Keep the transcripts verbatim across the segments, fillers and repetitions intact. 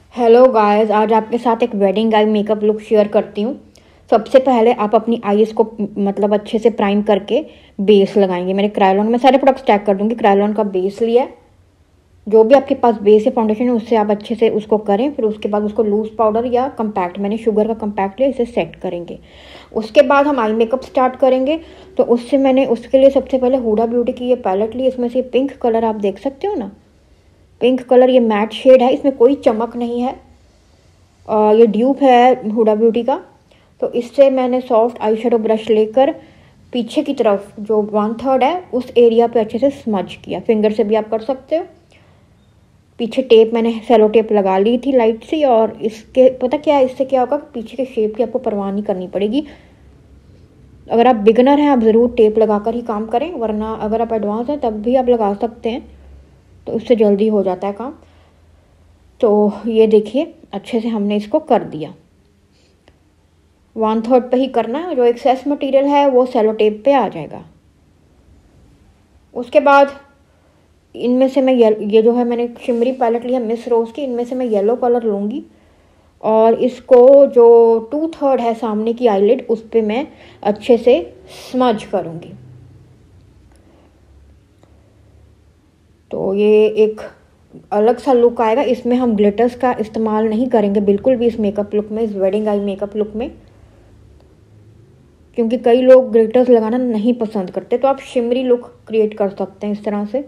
Hello guys, आज आपके साथ एक wedding eye makeup look share करती हूँ। सबसे पहले आप अपनी आईज को मतलब अच्छे से प्राइम करके बेस लगाएंगे। मैंने क्रायोलॉन में सारे प्रोडक्ट्स टैग कर दूंगी। क्रायोलॉन का बेस लिया है, जो भी आपके पास बेस या फाउंडेशन है उससे आप अच्छे से उसको करें। फिर उसके बाद उसको लूज पाउडर या कम्पैक्ट, मैंने शुगर का कम्पैक्ट लिया, इसे सेट करेंगे। उसके बाद हम आई मेकअप स्टार्ट करेंगे। तो उससे मैंने उसके लिए सबसे पहले हुडा ब्यूटी की ये पैलेट ली। इसमें से पिंक कलर आप देख सकते हो ना, पिंक कलर, ये मैट शेड है, इसमें कोई चमक नहीं है। और ये ड्यूप है हुडा ब्यूटी का। तो इससे मैंने सॉफ्ट आई शेडो ब्रश लेकर पीछे की तरफ जो वन थर्ड है उस एरिया पे अच्छे से स्मज किया। फिंगर से भी आप कर सकते हो। पीछे टेप मैंने सेलो टेप लगा ली थी लाइट सी। और इसके पता क्या है, इससे क्या होगा, पीछे के शेप की आपको परवाह नहीं करनी पड़ेगी। अगर आप बिगनर हैं आप ज़रूर टेप लगाकर ही काम करें, वरना अगर आप एडवांस हैं तब भी आप लगा सकते हैं, तो उससे जल्दी हो जाता है काम। तो ये देखिए अच्छे से हमने इसको कर दिया। वन थर्ड पे ही करना है, जो एक्सेस मटेरियल है वो सेलो टेप पे आ जाएगा। उसके बाद इनमें से मैं ये जो है मैंने शिमरी पैलेट लिया मिस रोज़ की, इनमें से मैं येलो कलर लूँगी और इसको जो टू थर्ड है सामने की आईलिड उस पर मैं अच्छे से स्मज करूँगी। तो ये एक अलग सा लुक आएगा। इसमें हम ग्लिटर्स का इस्तेमाल नहीं करेंगे बिल्कुल भी इस मेकअप लुक में, इस वेडिंग आई मेकअप लुक में, क्योंकि कई लोग ग्लिटर्स लगाना नहीं पसंद करते। तो आप शिमरी लुक क्रिएट कर सकते हैं इस तरह से।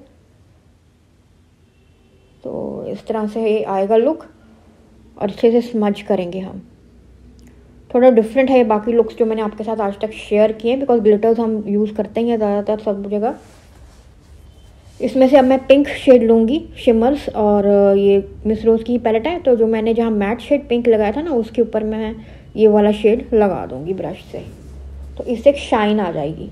तो इस तरह से ये आएगा लुक और अच्छे से स्मज करेंगे हम। थोड़ा डिफरेंट है ये बाकी लुक्स जो मैंने आपके साथ आज तक शेयर किए, बिकॉज ग्लिटर्स हम यूज़ करते हैं ज़्यादातर सब जगह। इसमें से अब मैं पिंक शेड लूँगी शिमर्स, और ये मिस रोज़ की पैलेट है, तो जो मैंने जहाँ मैट शेड पिंक लगाया था ना उसके ऊपर मैं ये वाला शेड लगा दूँगी ब्रश से। तो इससे एक शाइन आ जाएगी।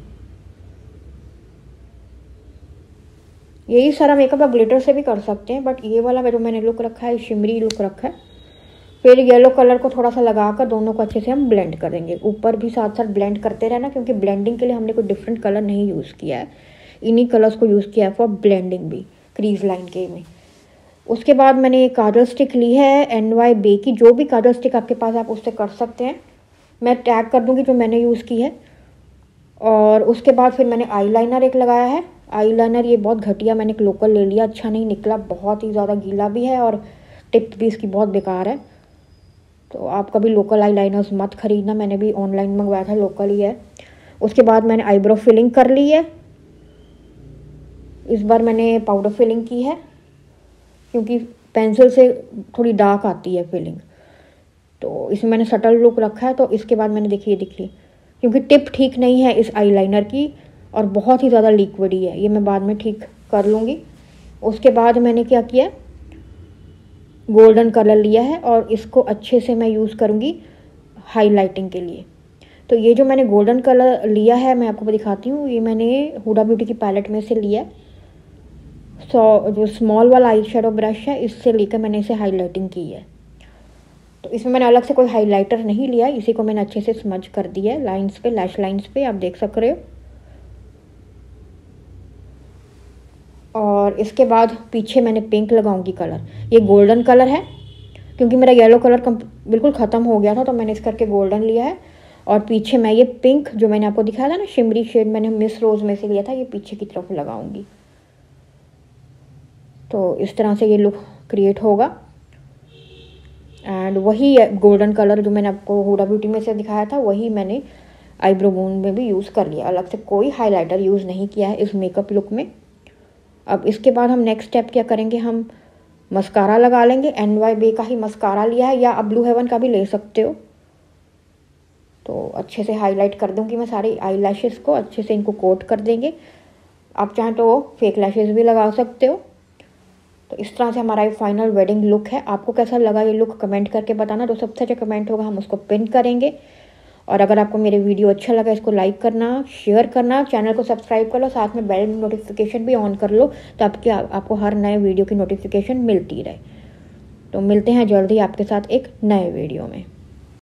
यही सारा मेकअप आप ग्लिटर से भी कर सकते हैं, बट ये वाला जो मैंने लुक रखा है शिमरी लुक रखा है। फिर येलो कलर को थोड़ा सा लगाकर दोनों को अच्छे से हम ब्लेंड कर देंगे। ऊपर भी साथ साथ ब्लेंड करते रहना, क्योंकि ब्लेंडिंग के लिए हमने कोई डिफरेंट कलर नहीं यूज़ किया है, इन्हीं कलर्स को यूज़ किया है फॉर ब्लेंडिंग भी क्रीज लाइन के में। उसके बाद मैंने एक काजल स्टिक ली है एन वाई बे की, जो भी काजल स्टिक आपके पास आप उससे कर सकते हैं। मैं टैग कर दूंगी जो मैंने यूज़ की है। और उसके बाद फिर मैंने आईलाइनर एक लगाया है। आईलाइनर ये बहुत घटिया मैंने एक लोकल ले लिया, अच्छा नहीं निकला, बहुत ही ज़्यादा गीला भी है और टिप भी इसकी बहुत बेकार है। तो आप कभी लोकल आईलाइनर्स मत खरीदना, मैंने भी ऑनलाइन मंगवाया था, लोकल ही है। उसके बाद मैंने आईब्रो फिलिंग कर ली है। इस बार मैंने पाउडर फिलिंग की है, क्योंकि पेंसिल से थोड़ी डार्क आती है फिलिंग। तो इसमें मैंने सटल लुक रखा है। तो इसके बाद मैंने देखिए देखिए क्योंकि टिप ठीक नहीं है इस आईलाइनर की और बहुत ही ज़्यादा लिक्विडी है, ये मैं बाद में ठीक कर लूँगी। उसके बाद मैंने क्या किया, गोल्डन कलर लिया है और इसको अच्छे से मैं यूज़ करूँगी हाईलाइटिंग के लिए। तो ये जो मैंने गोल्डन कलर लिया है मैं आपको दिखाती हूँ। ये मैंने हुडा ब्यूटी की पैलेट में से लिया। सो जो स्मॉल वाला आई शेडो ब्रश है इससे लेकर मैंने इसे हाईलाइटिंग की है। तो इसमें मैंने अलग से कोई हाइलाइटर नहीं लिया, इसी को मैंने अच्छे से स्मज कर दिया है लाइंस पे, लैश लाइंस पे, आप देख सक रहे हो। और इसके बाद पीछे मैंने पिंक लगाऊंगी कलर। ये गोल्डन कलर है, क्योंकि मेरा येलो कलर बिल्कुल ख़त्म हो गया था तो मैंने इस करके गोल्डन लिया है। और पीछे मैं ये पिंक जो मैंने आपको दिखाया था ना शिमरी शेड, मैंने मिस रोज़ में से लिया था, ये पीछे की तरफ लगाऊंगी। तो इस तरह से ये लुक क्रिएट होगा। एंड वही गोल्डन कलर जो मैंने आपको हुडा ब्यूटी में से दिखाया था वही मैंने आईब्रो बोन में भी यूज़ कर लिया। अलग से कोई हाइलाइटर यूज़ नहीं किया है इस मेकअप लुक में। अब इसके बाद हम नेक्स्ट स्टेप क्या करेंगे, हम मस्कारा लगा लेंगे। एन वाई बे का ही मस्कारा लिया है, या आप ब्लू हेवन का भी ले सकते हो। तो अच्छे से हाईलाइट कर दूंगी मैं सारी आई लैशेज़ को, अच्छे से इनको कोट कर देंगे। आप चाहें तो फेक लैशेज़ भी लगा सकते हो। तो इस तरह से हमारा ये फाइनल वेडिंग लुक है। आपको कैसा लगा ये लुक कमेंट करके बताना, जो सबसे अच्छा कमेंट होगा हम उसको पिन करेंगे। और अगर आपको मेरे वीडियो अच्छा लगा इसको लाइक करना, शेयर करना, चैनल को सब्सक्राइब कर लो, साथ में बेल नोटिफिकेशन भी ऑन कर लो, तो आपके आपको हर नए वीडियो की नोटिफिकेशन मिलती रहे। तो मिलते हैं जल्दी आपके साथ एक नए वीडियो में।